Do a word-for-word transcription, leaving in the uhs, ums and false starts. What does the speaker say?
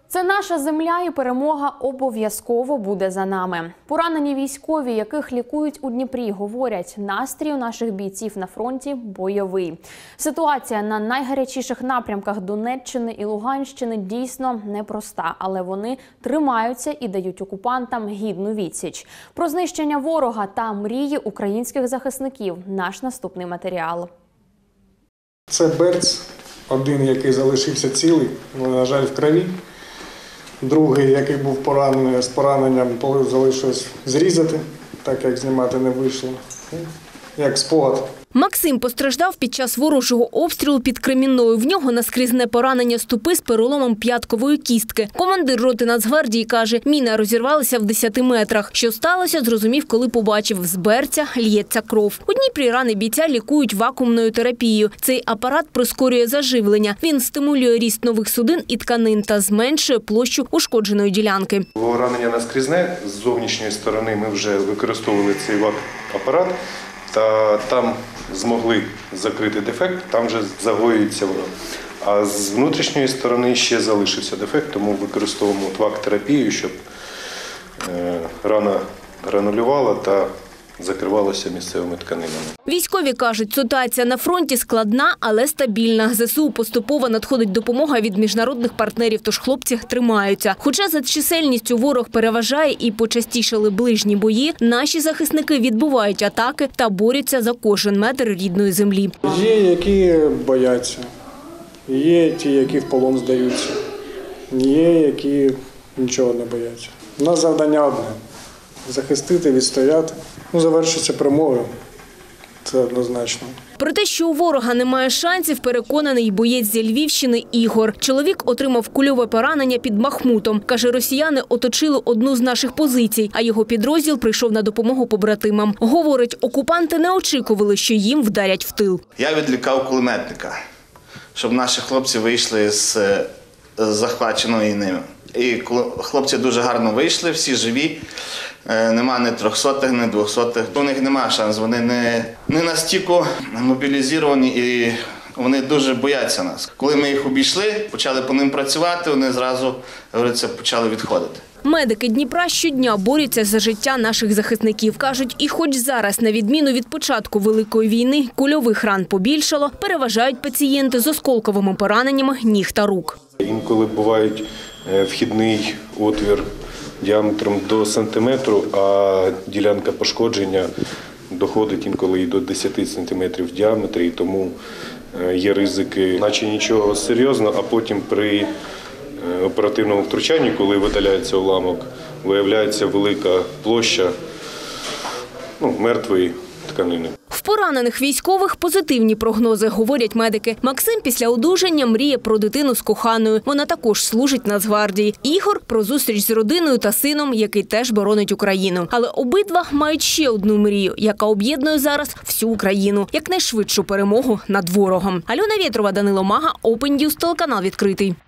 Це наша земля і перемога обов'язково буде за нами. Поранені військові, яких лікують у Дніпрі, говорять, настрій у наших бійців на фронті бойовий. Ситуація на найгарячіших напрямках Донеччини і Луганщини дійсно непроста, але вони тримаються і дають окупантам гідну відсіч. Про знищення ворога та мрії українських захисників – наш наступний матеріал. Це берц, один, який залишився цілий, але, на жаль, в крові. Другий, який був поранений, з пораненням, залишилось зрізати, так як знімати не вийшло, як спогад. Максим постраждав під час ворожого обстрілу під Кремінною. В нього наскрізне поранення стопи з переломом п'яткової кістки. Командир роти Нацгвардії каже, міна розірвалася в десяти метрах. Що сталося, зрозумів, коли побачив, з берця л'ється кров. У Дніпрі рани бійця лікують вакуумною терапією. Цей апарат прискорює заживлення. Він стимулює ріст нових судин і тканин та зменшує площу ушкодженої ділянки. Ранення наскрізне, з зовнішньої сторони ми вже використовували цей вак-апарат. Та там змогли закрити дефект, там вже загоюється воно. А з внутрішньої сторони ще залишився дефект, тому використовуємо вак-терапію, щоб рана гранулювала та закривалася місцевими тканинами. Військові кажуть, ситуація на фронті складна, але стабільна. ЗСУ поступово надходить допомога від міжнародних партнерів, тож хлопці тримаються. Хоча за чисельністю ворог переважає і почастішали ближні бої, наші захисники відбувають атаки та борються за кожен метр рідної землі. Є, які бояться, є ті, які в полон здаються, є, які нічого не бояться. У нас завдання одне – захистити, відстояти. Ну, завершиться перемогою. Це однозначно. Про те, що у ворога немає шансів, переконаний боєць зі Львівщини Ігор. Чоловік отримав кульове поранення під Бахмутом. Каже, росіяни оточили одну з наших позицій, а його підрозділ прийшов на допомогу побратимам. Говорить, окупанти не очікували, що їм вдарять в тил. Я відлікав кулеметника, щоб наші хлопці вийшли з захваченої ними. І хлопці дуже гарно вийшли, всі живі. Нема ні трьохсотих, ні двохсотих. У них немає шансу. Вони не, не настільки мобілізовані і вони дуже бояться нас. Коли ми їх обійшли, почали по ним працювати, вони зразу, говориться, почали відходити. Медики Дніпра щодня борються за життя наших захисників. Кажуть, і хоч зараз, на відміну від початку Великої війни, кульових ран побільшало, переважають пацієнти з осколковими пораненнями ніг та рук. Інколи бувають вхідний отвір діаметром до сантиметру, а ділянка пошкодження доходить інколи і до десяти сантиметрів в діаметрі, і тому є ризики, наче нічого серйозного, а потім при оперативному втручанні, коли видаляється уламок, виявляється велика площа ну, мертвої тканини. В поранених військових позитивні прогнози, говорять медики. Максим після одужання мріє про дитину з коханою. Вона також служить Нацгвардії. Ігор – про зустріч з родиною та сином, який теж боронить Україну. Але обидва мають ще одну мрію, яка об'єднує зараз всю Україну. Якнайшвидшу перемогу над ворогом. Альона Вєтрова, Данило Мага, Open News, телеканал відкритий.